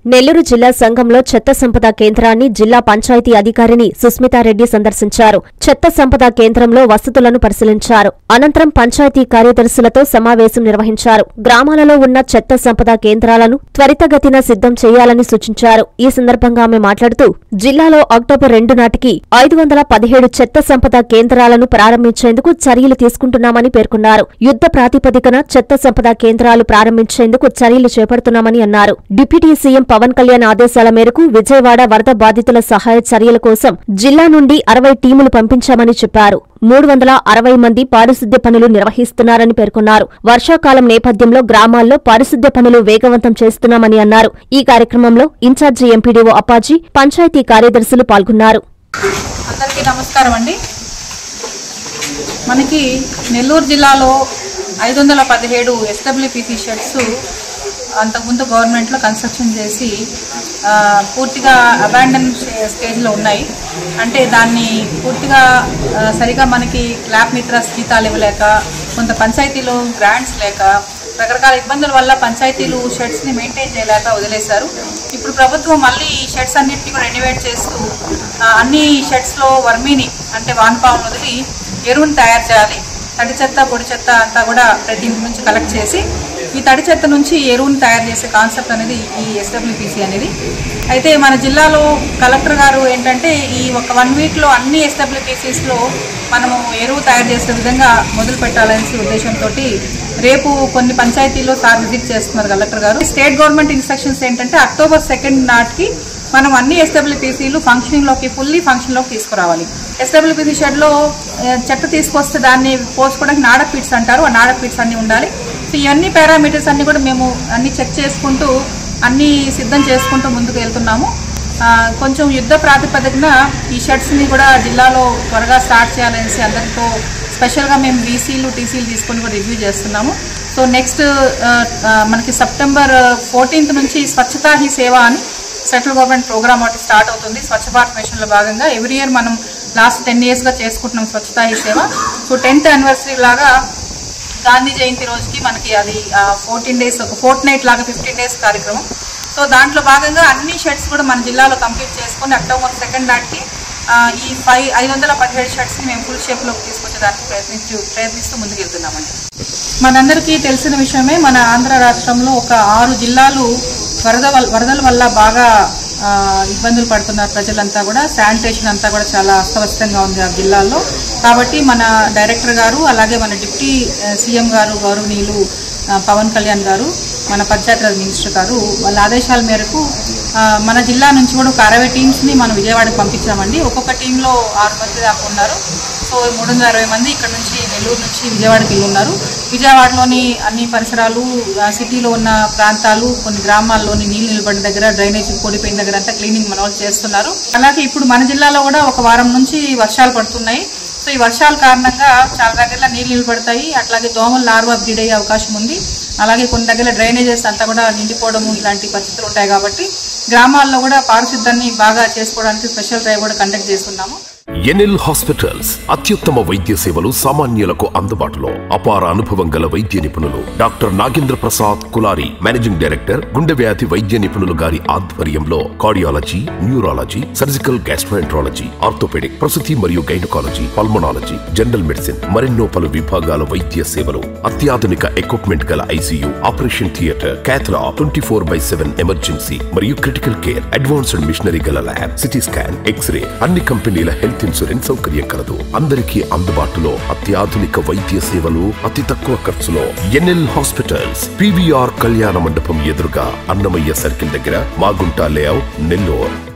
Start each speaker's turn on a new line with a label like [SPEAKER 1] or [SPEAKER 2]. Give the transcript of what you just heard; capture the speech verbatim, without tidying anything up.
[SPEAKER 1] నెల్లూరు జిల్లా సంఘంలో చెత్త సంపద కేంద్రాన్ని జిల్లా పంచాయతీ అధికారిని సుస్మితారెడ్డి సందర్శించారు. చెత్త సంపద కేంద్రంలో వసతులను పరిశీలించారు. అనంతరం పంచాయతీ కార్యదర్శులతో సమావేశం నిర్వహించారు. గ్రామాలలో ఉన్న చెత్త సంపద కేంద్రాలను త్వరితగతిన సిద్ధం చేయాలని సూచించారు. ఈ సందర్భంగా ఆమె మాట్లాడుతూ జిల్లాలో అక్టోబర్ రెండు నాటికి ఐదు వందల పదిహేడు చెత్త సంపద కేంద్రాలను ప్రారంభించేందుకు చర్యలు తీసుకుంటున్నామని పేర్కొన్నారు. యుద్ధ ప్రాతిపదికన చెత్త సంపద కేంద్రాలు ప్రారంభించేందుకు చర్యలు చేపడుతున్నామని అన్నారు. డిప్యూటీ సీఎం పవన్ కళ్యాణ్ ఆదేశాల మేరకు విజయవాడ వరద బాధితుల సహాయ చర్యల కోసం జిల్లా నుండి అరవై టీములు పంపించామని చెప్పారు. మూడు వందల అరవై మంది పారిశుద్ధ్య పనులు నిర్వహిస్తున్నారని పేర్కొన్నారు. వర్షాకాలం నేపథ్యంలో గ్రామాల్లో పారిశుద్ధ్య పనులు వేగవంతం చేస్తున్నామని అన్నారు. ఈ కార్యక్రమంలో ఇన్ఛార్జి ఎంపీడీఓ అప్పాజీ, పంచాయతీ కార్యదర్శులు పాల్గొన్నారు.
[SPEAKER 2] అందరికీ నమస్కారం అండి. మనకి నెల్లూరు జిల్లాలో ఐదు వందల పదిహేడు ఎస్డబ్ల్యూపీసీ షెడ్స్ అంతకుముందు గవర్నమెంట్లో కన్స్ట్రక్షన్ చేసి పూర్తిగా అబాండన్ స్టేజ్లో ఉన్నాయి. అంటే దాన్ని పూర్తిగా సరిగా మనకి ల్యాబ్ మిత్రాస్ జీతాలు ఇవ్వలేక, కొంత పంచాయతీలో గ్రాంట్స్ లేక, రకరకాల ఇబ్బందుల వల్ల పంచాయతీలు షెడ్స్ని మెయింటైన్ చేయలేక వదిలేశారు. ఇప్పుడు ప్రభుత్వం మళ్ళీ ఈ షెడ్స్ అన్నింటినీ కూడా రెనోవేట్ చేస్తూ అన్ని షెడ్స్లో వర్మీని అంటే వానపాములు వదిలి ఎరువుని తయారు చేయాలి. తడి చెత్త పొడి చెత్త అంతా కూడా ప్రతి ఇంటి నుంచి కలెక్ట్ చేసి ఈ తడి చెత్త నుంచి ఎరువుని తయారు చేసే కాన్సెప్ట్ అనేది ఈ ఎస్డబ్ల్యూపీసీ అనేది. అయితే మన జిల్లాలో కలెక్టర్ గారు ఏంటంటే ఈ ఒక వన్ వీక్లో అన్ని ఎస్డబ్ల్యూపీసీస్లో మనము ఎరువు తయారు చేసే విధంగా మొదలు పెట్టాలనే ఉద్దేశంతో రేపు కొన్ని పంచాయతీల్లో సార్ విజిట్ చేస్తున్నారు కలెక్టర్ గారు. స్టేట్ గవర్నమెంట్ ఇన్స్ట్రక్షన్స్ ఏంటంటే అక్టోబర్ సెకండ్ నాటికి మనం అన్ని ఎస్డబ్ల్యూపీసీలు ఫంక్షనింగ్లోకి ఫుల్లీ ఫంక్షన్లోకి తీసుకురావాలి. ఎస్డబ్ల్యూపీసీ షెడ్లో చెత్త తీసుకొస్తే దాన్ని పోసుకోవడానికి నాడక్ పిట్స్ అంటారు. ఆ నాడక్ పిట్స్ అన్నీ ఉండాలి. సో ఇవన్నీ పారామీటర్స్ అన్నీ కూడా మేము అన్ని చెక్ చేసుకుంటూ అన్నీ సిద్ధం చేసుకుంటూ ముందుకు వెళ్తున్నాము. కొంచెం యుద్ధ ప్రాతిపదికన ఈ షెడ్స్ని కూడా జిల్లాలో త్వరగా స్టార్ట్ చేయాలనేసి అందరితో స్పెషల్గా మేము బీసీలు టీసీలు తీసుకొని కూడా రివ్యూ చేస్తున్నాము. సో నెక్స్ట్ మనకి సెప్టెంబర్ ఫోర్టీన్త్ నుంచి స్వచ్ఛతా హీ సేవ అని సెంట్రల్ గవర్నమెంట్ ప్రోగ్రామ్ ఒకటి స్టార్ట్ అవుతుంది. స్వచ్ఛ భారత్ మిషన్లో భాగంగా ఎవ్రీ ఇయర్ మనం లాస్ట్ టెన్ ఇయర్స్గా చేసుకుంటున్నాం Swachhata Hi Seva. So tenth anniversary లాగా గాంధీ జయంతి రోజుకి మనకి అది ఫోర్టీన్ డేస్ ఒక ఫోర్త్ నైట్ లాగా ఫిఫ్టీన్ డేస్ కార్యక్రమం. సో దాంట్లో భాగంగా అన్ని షెడ్స్ కూడా మన జిల్లాలో కంప్లీట్ చేసుకుని అక్టోబర్ సెకండ్ నాటికి ఈ ఫైవ్ ఐదు వందల పదిహేడు షెడ్స్ని మేము ఫుల్ షేప్లోకి తీసుకొచ్చేదానికి ప్రయత్నిస్తూ ప్రయత్నిస్తూ ముందుకెళ్తున్నామండి. మనందరికీ తెలిసిన విషయమే, మన ఆంధ్ర రాష్ట్రంలో ఒక ఆరు జిల్లాలు వరద వరదల వల్ల బాగా ఇబ్బందులు పడుతున్నారు ప్రజలంతా కూడా. శానిటేషన్ అంతా కూడా చాలా అస్తవ్యస్తంగా ఉంది ఆ జిల్లాల్లో. కాబట్టి మన డైరెక్టర్ గారు అలాగే మన డిప్యూటీ సీఎం గారు గౌరవనీయులు పవన్ కళ్యాణ్ గారు, మన పంచాయతీరాజ్ మినిస్టర్ గారు వాళ్ళ ఆదేశాల మేరకు మన జిల్లా నుంచి కూడా ఒక అరవై టీమ్స్ని మనం విజయవాడకు పంపించామండి. ఒక్కొక్క టీంలో ఆరు మంది దాకా ఉన్నారు. సో మూడు వందల అరవై మంది ఇక్కడ నుంచి నెల్లూరు నుంచి విజయవాడకి వెళ్ళి ఉన్నారు. విజయవాడలోని అన్ని పరిసరాలు, సిటీలో ఉన్న ప్రాంతాలు, కొన్ని గ్రామాల్లోని నీళ్లు నిలబడిన దగ్గర, డ్రైనేజ్ కూడిపోయిన దగ్గర అంతా క్లీనింగ్ మన వాళ్ళు చేస్తున్నారు. అలాగే ఇప్పుడు మన జిల్లాలో కూడా ఒక వారం నుంచి వర్షాలు పడుతున్నాయి. సో ఈ వర్షాల కారణంగా చాలా దగ్గర నీళ్లు నిలబడతాయి. అట్లాగే దోమలు లార్వా బ్రీడ్ అయ్యే అవకాశం ఉంది. అలాగే కొన్ని దగ్గర డ్రైనేజెస్ అంతా కూడా నిండిపోవడము ఇలాంటి పరిస్థితులు ఉంటాయి. కాబట్టి గ్రామాల్లో కూడా పారిశుద్ధ్యాన్ని బాగా చేసుకోవడానికి స్పెషల్ డ్రైవ్ కూడా కండక్ట్ చేస్తున్నాము.
[SPEAKER 3] ఎన్ఎల్ హాస్పిటల్స్ అత్యుత్తమ వైద్య సేవలు సామాన్యులకు అందుబాటులో. అపార అనుభవం గల వైద్య నిపుణులు doctor Nagendra Prasad Kulari, managing director, గుండె వ్యాధి వైద్య నిపుణులు గారి ఆధ్వర్యంలో cardiology, neurology, surgical gastroenterology, orthopaedic, ప్రసూతి మరియు గైనకాలజీ, పల్మనాలజీ, జనరల్ మెడిసిన్ మరెన్నో పలు విభాగాల వైద్య సేవలు. అత్యాధునిక ఎక్విప్మెంట్ గల ICU, operation theatre, cath lab, twenty four by seven emergency మరియు క్రిటికల్ కేర్, అడ్వాన్స్డ్ మిషనరీ గల ల్యాబ్, సిటీ స్కాన్, ఎక్స్రే, అన్ని కంపెనీల హెల్త్ ఇన్సూరెన్స్ సౌకర్యం కలదు. అందరికీ అందుబాటులో అత్యాధునిక వైద్య సేవలు అతి తక్కువ ఖర్చులో. ఎన్ఎల్ హాస్పిటల్స్, పీవీఆర్ కళ్యాణ మండపం ఎదురుగా, అన్నమయ్య సర్కిల్ దగ్గర, మాగుంట లేఅవుట్, నెల్లూరు.